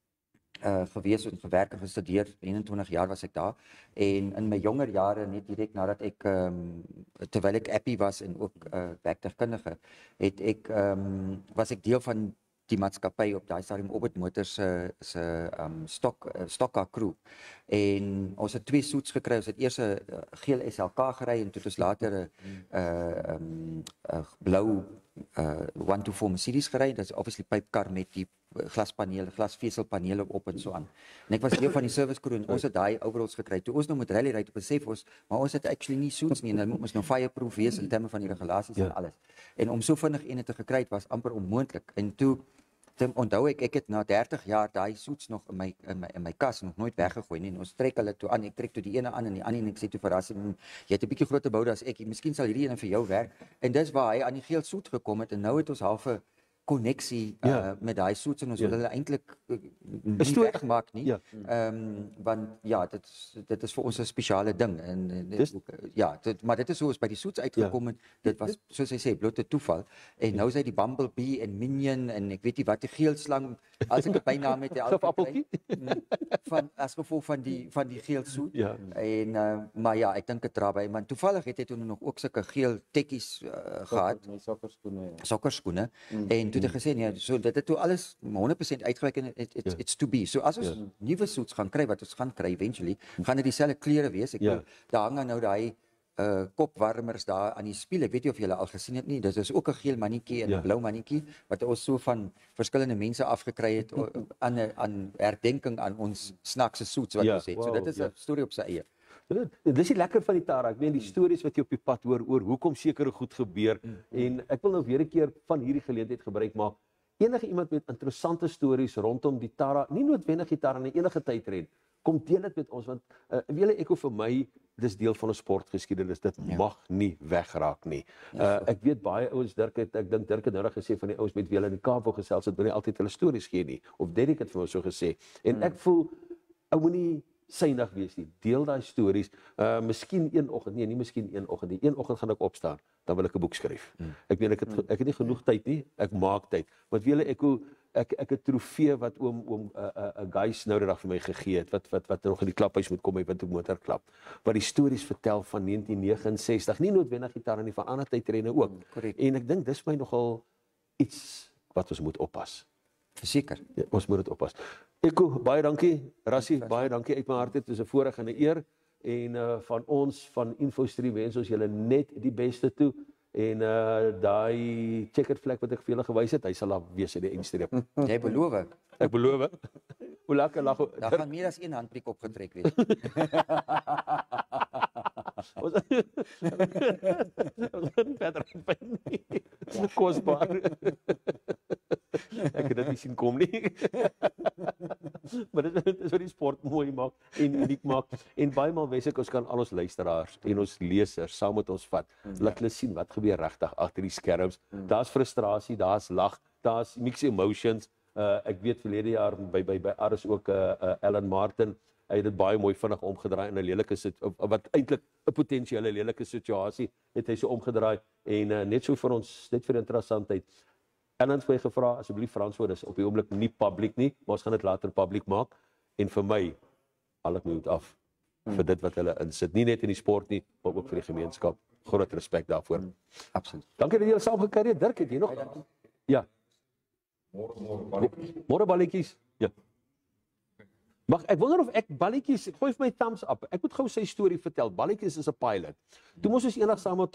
uh gewees en gewerk en gestudeer, eenentwintig jaar was ek daar, en in my jonger jare, net direk nadat ek um, terwyl ek appie was en ook uh, werktuigkundige, het ek um, was ek deel van die maatskappy op daai stadium Orbit Motors se se um, stok uh, stokka crew, en ons het twee suits gekry. Ons het eers 'n uh, geel S L K gery en toe het ons later 'n uh, um, uh, blou uh, one two four Mercedes gery. Dit is obviously pypkar met die glaspanele, glasveselpanele op en so aan. En ek was deel van die service crew en ons het daai overalls gekry. Toe ons nou met rally ry, toe besef ons, maar ons het actually nie suits nie en dan moet ons nou fireproof wees in terme van die regulasies ja. en alles. En om so vinnig ene te gekry het was amper onmoontlik. En toe Tim, onthou ek, ek het na dertig jaar daai suits nog in my in my in my kas nog nooit weggegooi nie. En ons trek hulle toe aan. Ek trek toe die ene aan en die ander en ek sê toe vir Rassie, jy het 'n bietjie groter boude as ek. Miskien sal hierdie ene vir jou werk. En dis waar hy aan die geel suit gekom het en nou het ons halfe konneksie uh, Ja. met daai suits en ons Ja. wil hulle eintlik uh, nie stoor- wegmaak nie. Ja. Ehm um, want ja, dit is dit is vir ons 'n spesiale ding en en dit, Dis- ja, dit, maar dit is hoe ons by die suits uitgekom het. Dit was soos hy sê blote toeval. En nou is hy die Bumblebee en Minion en ek weet nie wat die geel slang as ek 'n bynaam het hy Gif appeltjie? van as gevolg van die van die geel suit. Ja. En uh, maar ja, ek dink dit dra by, maar toevallig het hy toe nog ook sulke geel tekkies uh, gehad, Nee, sokkerskoene. Ja. sokkerskoene mm. en toe het hy gesê nee, so dit het toe alles honderd persent uitgewerk en it, it's, Ja. it's to be. So as ons Ja. nuwe suits gaan kry wat ons gaan kry eventually, gaan dit dieselfde kleure wees. Ek Ja. wil daar hang nou daai uh kopwarmers daar aan die spieël. Ek weet nie of julle al gesien het nie. Dit is ook 'n geel mannetjie en 'n Ja. blou mannetjie wat ons so van verskillende mense afgekry het o- aan 'n aan herdenking aan ons snaakse suits wat Ja, ons het. So wow, dit is 'n ja. storie op sy eie. Dit is die lekker van die Tara. Ek meen die stories wat jy op die pad hoor oor hoekom sekere goed gebeur. En ek wil nou weer 'n keer van hierdie geleentheid gebruik maak. Enige iemand met interessante stories rondom die Tara, nie noodwendig die Tara nie, enige tydren, kom deel dit met ons want uh, weet jy, ek hoef vir my dis deel van 'n sportgeskiedenis. Dit ja. mag nie wegraak nie. Uh, ek weet baie ouens, Dirk het ek dink Dirk het nou reg gesê van die ouens met wie hulle in die Kaap wou gesels het, wil nie altyd hulle stories gee nie. Of Derek het vir my so gesê. En ek voel ou moenie synig wees nie. Deel daai stories. Uh miskien een oggend, nee, nie miskien een oggend nie. Een oggend gaan ek opstaan, dan wil ek 'n boek skryf. Mm. Ek weet ek het ek het nie genoeg tyd nie. Ek maak tyd. Want weet jy ek hoe ek ek het trofee wat oom oom 'n uh, 'n uh, uh, guys nou die dag vir my gegee het wat wat wat nog in die klaphuis moet kom, hy wint 'n motorklap. Wat die stories vertel van negentien negenensestig, nie noodwendig gitaar nie, van ander tydrenne ook. Korrek. En ek dink dis my nogal iets wat ons moet oppas. Verseker. Ja, ons moet dit oppas. Eko, baie dankie. Rassie, baie dankie uit my hart. Dit is 'n voorreg en 'n eer. en uh, van ons van InfoStream wens ons julle net die beste toe. En uh, daai checkered vlek wat ek vir julle gewys het, hy sal daar wees in die eindstreep. Jy beloof. Ek beloof. Hoe lekker lag. Daar gaan meer as een handbriek opgetrek wees. Ons gaan verder pyn nie. Kosbaar. Ek het dit nie sien kom nie. Maar dit is wat die sport mooi maak en uniek maak. En baie maal wens ek ons kan al ons luisteraars en ons lesers saam met ons vat. Laat hulle sien wat gebeur regtig agter die skerms. Daar's frustrasie, daar's lag, daar's mixed emotions. Uh, ek weet verlede jaar by by by Aris ook uh, uh, Ellen Martin, hy het dit baie mooi vinnig omgedraai in 'n lelike sit wat eintlik 'n potensiële lelike situasie het hy so omgedraai en uh, net so vir ons net vir interessantheid. Ellen het my gevra asseblief Frans, so dis op die oomblik nie publiek nie, maar ons gaan dit later publiek maak en vir my al ek moet af hmm. vir dit wat hulle insit, nie net in die sport nie, maar ook vir die gemeenskap. Groot respek daarvoor. Hmm. Absoluut. Dankie dat jy saam gekyk het. Dirk, het jy nog? Ja. Môre môre balletjies. Môre balletjies. Ja. Mag ek wonder of ek balletjies, gooi vir my thumbs up. Ek moet gou sy storie vertel. Balletjies is 'n pilot. Toe moes ons eendag saam met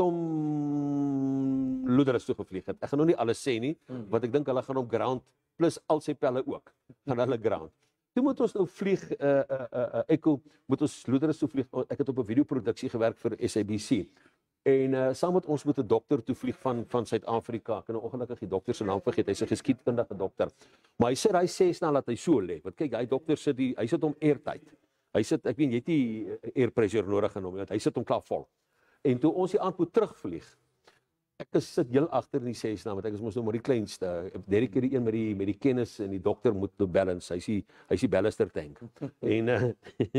hom Loederus toe gevlieg het. Ek gaan nou nie alles sê nie, want ek dink hulle gaan op ground plus al sy pelle ook. Gaan hulle ground. Toe moet ons nou vlieg uh uh uh ek moet ons Loederus toe vlieg. Ek het op 'n videoproduksie gewerk vir S A B C. En uh, saam met ons moet 'n dokter toe vlieg van van Suid-Afrika. Ek kan nou ongelukkig die dokter se naam vergeet. Hy's 'n geskiedkundige dokter. Maar hy sê hy sê snel dat hy so lê. Want kyk, hy dokter sit die hy sit hom airtight. Hy sit ek weet jy het nie air pressure nodig aan hom want hy sit hom klaar vol. En toe ons die aand moet terugvlieg. Ek is sit heel agter in die Cessna want ek is mos nou maar die kleinste. Derek hier die een met die met die kennis en die dokter moet nou balance. Hy's die hy's die ballaster tank. En uh,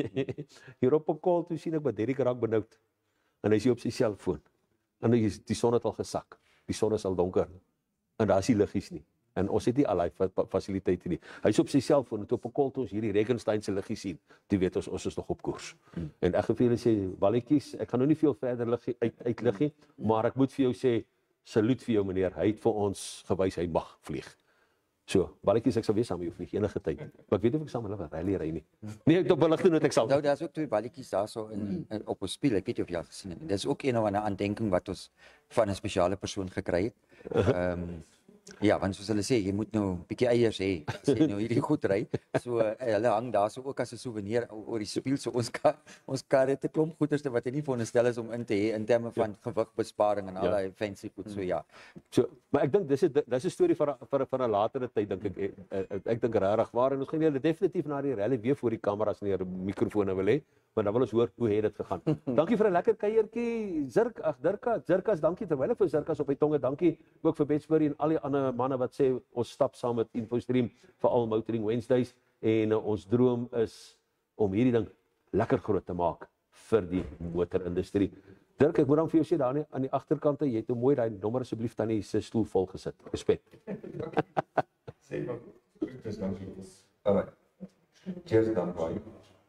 hier op 'n call toe sien ek wat Derek raak benoud. En hy is op sy selfoon. En die, die son het al gesak. Die son is al donker. En daar is nie liggies nie. En ons het nie al die fasiliteite nie. Hy is op sy selfoon en toe op 'n call toe ons hierdie Regenstein se liggies sien. Toe weet ons ons is nog op koers. Hmm. En ek gaan vir julle sê balletjies, ek gaan nou nie veel verder lig uit uitlig nie, maar ek moet vir jou sê saluut vir jou meneer. Hy het vir ons gewys hy mag vlieg. So, balletjies ek sal weer saam met jou vlieg enige tyd. Maar ek weet nie of ek saam met hulle rally ry nie. Nee, ek dop beligting net ek sal. Nou daar's ook twee balletjies daarso in, in op ons spieël. Ek weet nie of jy al gesien het nie. Dis ook een of ander aandenking wat ons van 'n spesiale persoon gekry het. Ehm um, ja, want soos hulle sê, jy moet nou 'n bietjie eiers hê as jy nou hierdie goed ry. So uh, hulle hang daarso ook as 'n souvenir oor die spieël. So ons kan ons kan dit 'n klomp goederste wat jy nie veronderstel is om in te hê in terme van ja. gewigbesparing en al daai ja. fancy goed. So ja. So, maar ek dink dis 'n dis 'n storie vir vir vir 'n latere tyd dink ek ek, ek, ek dink regtig waar en ons gaan julle definitief na die rally weer voor die kameras en die mikrofone wil hê. Maar dan wil ons hoor hoe het dit gegaan. Dankie vir 'n lekker kuiertjie Zirk, ag Dirka, Zirkas, dankie terwyl ek vir Zirkas op die tonge, dankie ook vir Betsbury en al die ander manne wat sê ons stap saam met InfoStream vir al Motoring Wednesdays en uh, ons droom is om hierdie ding lekker groot te maak vir die motorindustrie. Dirk, ek moet dan vir jou sê daar nie, aan die agterkante, jy het nou mooi daai nommer asseblief tannie se stoel vol gesit. Respek. Sê maar, dis dan so. Alright. Cheers dan baie.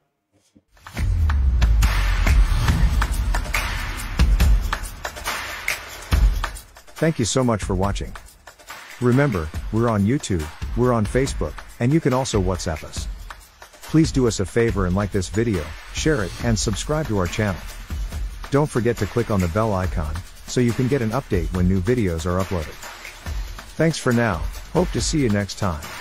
Thank you so much for watching. Remember, we're on YouTube, we're on Facebook, and you can also WhatsApp us. Please do us a favor and like this video, share it, and subscribe to our channel. Don't forget to click on the bell icon, so you can get an update when new videos are uploaded. Thanks for now, hope to see you next time.